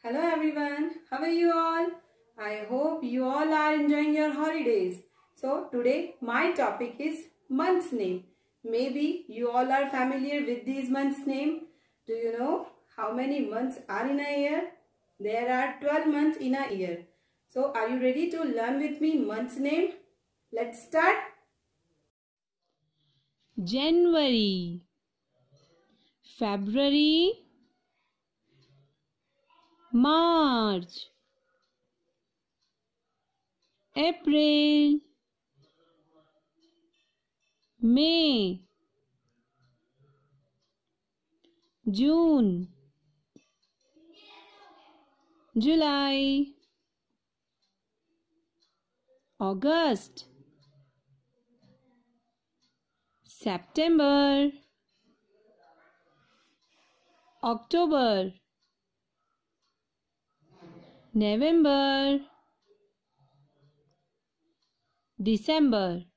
Hello everyone, how are you all? I hope you all are enjoying your holidays. So today my topic is month's name. Maybe you all are familiar with these months' name. Do you know how many months are in a year? There are 12 months in a year. So are you ready to learn with me month's name? Let's start. January, February, March, April, May, June, July, August, September, October, November, December.